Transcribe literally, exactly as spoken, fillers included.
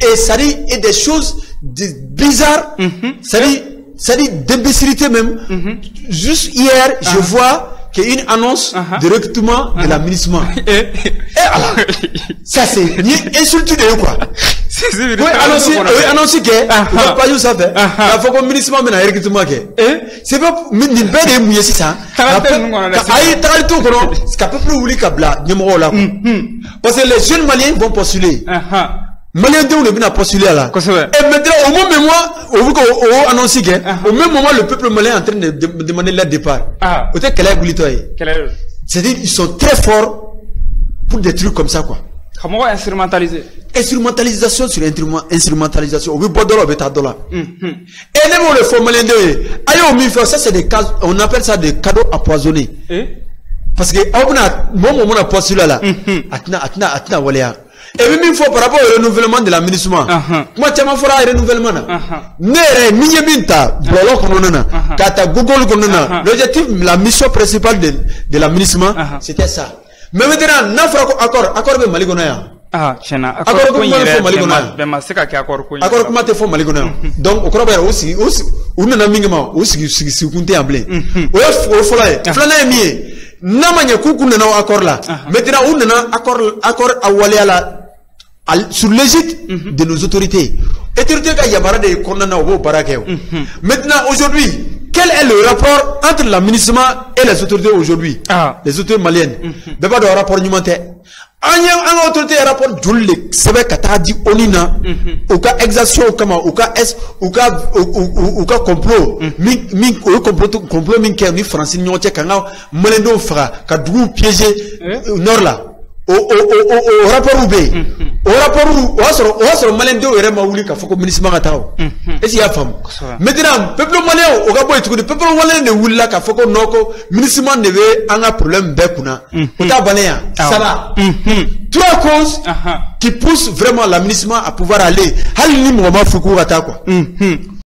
et ça dit et des choses de bizarres, mm-hmm. ça dit ça dit d'imbécilité même. Mm-hmm. Juste hier, uh-huh. je vois qu'il y a une annonce uh-huh. de recrutement uh-huh. de l'administration. Et, et alors, ça c'est insulté de quoi? Oui, annoncer, oui, annoncer que, on va pas juste ça faire. Il faut que le ministre mène un recrutement que. C'est pas, mais ni ben de mouiller si ça. Aïe, t'as tout comment? Ce qu'a peu plus voulu qu'abla, numéro là. Parce que les jeunes Maliens vont postuler. Maliens de où le bien postuler là. Et maintenant, au moment même moi, au vu qu'on annonce que, au même moment, le peuple malien est en train de demander leur départ. Peut-être qu'elle est boulitoye. C'est-à-dire, ils sont très forts pour des trucs comme ça, quoi. Comment instrumentaliser? Instrumentalisation sur instrumentalisation. Oui, bon dollar, bêta dollar. Et même le formalin de, aïe, mi fait ça, c'est des cas, on appelle ça des cadeaux empoisonnés. Parce que, on a, mon moment a postulé là, atna, atna, atna, voilà. Et même il faut par rapport au renouvellement de l'administration. Moi, tu m'as fait un renouvellement. Nere, Miyabinta, Blolo Konona, Kata Google Konona. L'objectif, la mission principale de, de l'administration, c'était ça. Mais maintenant, n'affaire accord, accord de Maligonaya. Ah, chena, accord comment il faut Maligonaya. Ben, c'est qu'à accord quoi. Accord comment il faut Maligonaya. Donc, au Corobert aussi, aussi, ou non, amingement, aussi, si, si, vous comptez en blé. Ou au Folaï, Flana mié. Namanya Koukou n'a accord là. Maintenant, on a accord, accord à Waléala. Sur l'égide de nos autorités. Autorités qui yabara de Konana au Barakeo. Maintenant, aujourd'hui, quel est le rapport entre l'administration et les autorités aujourd'hui? Ah. Les autorités maliennes. Il n'y a pas de rapport numétaire. Il y a une autorité rapport Julie, c'est vrai que dit Onina, au cas exaction, au cas S, au cas au cas complot, mi mi complot complot mi qui est français n'y a pas qu'un malendo fra, qu'adou piégé nord là. Au, au, au, au rapport oubé, au rapport où, au rapport malendo et remaouli qu'a fait comme ministre Maratao. Et si y a femme. Maintenant, peuple malien, au Gabon, le peuple malien ne voulait qu'a fait comme noko, ministre man devait un problème bekuna. Au Tabanéa, ça va. Trois causes qui poussent vraiment l'administration à pouvoir aller. Halini Mouama Foukou Rata quoi.